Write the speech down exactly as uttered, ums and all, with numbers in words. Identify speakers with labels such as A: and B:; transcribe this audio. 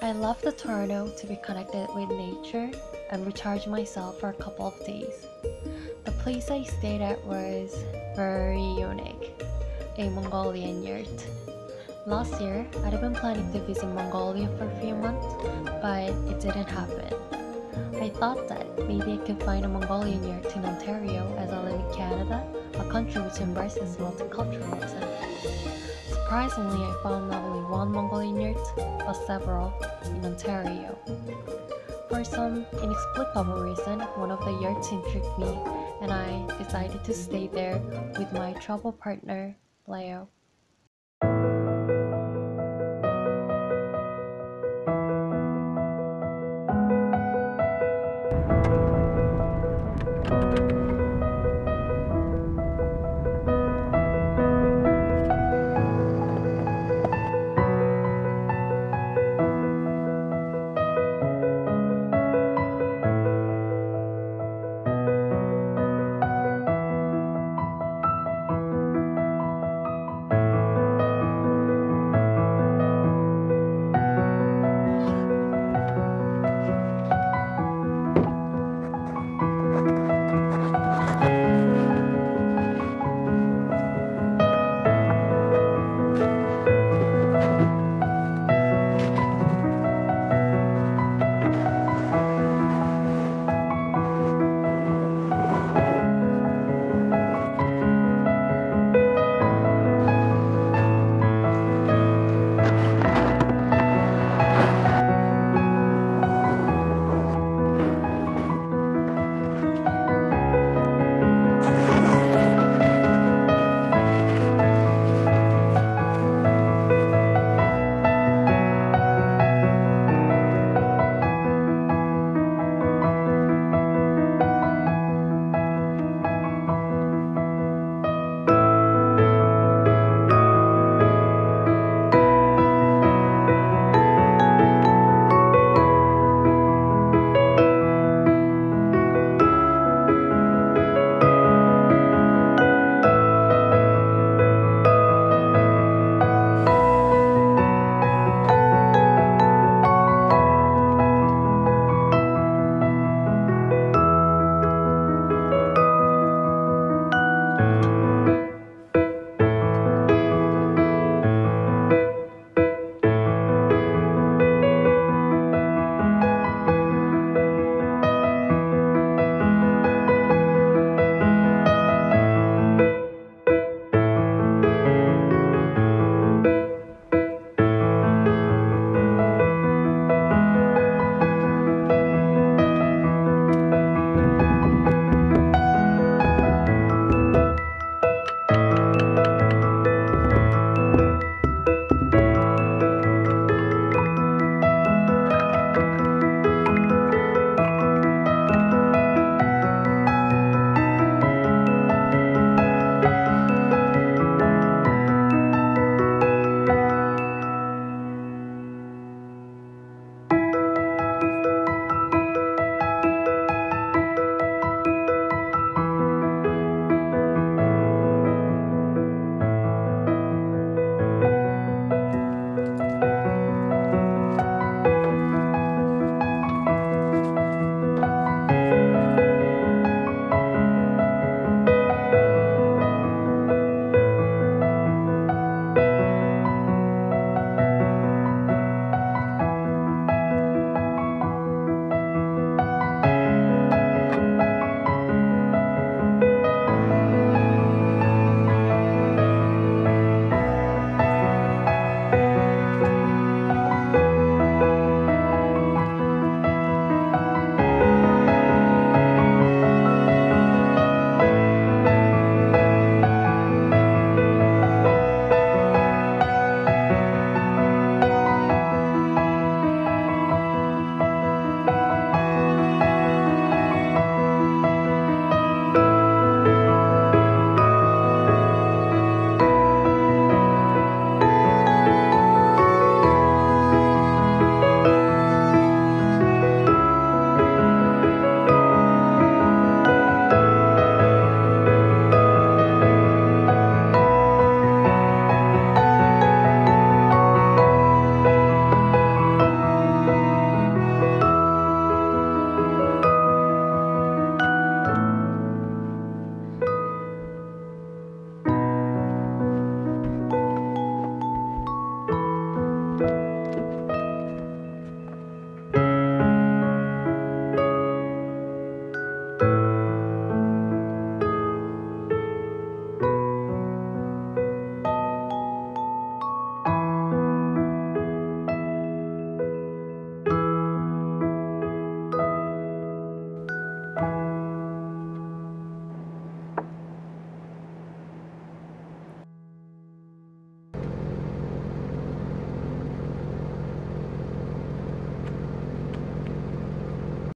A: I left the Toronto to be connected with nature and recharge myself for a couple of days. The place I stayed at was very unique, a Mongolian yurt. Last year, I'd been planning to visit Mongolia for a few months, but it didn't happen. I thought that maybe I could find a Mongolian yurt in Ontario as I live in Canada, a country which embraces multiculturalism. Surprisingly, I found not only one Mongolian yurt, but several in Ontario. For some inexplicable reason, one of the yurts intrigued me, and I decided to stay there with my travel partner, Leo.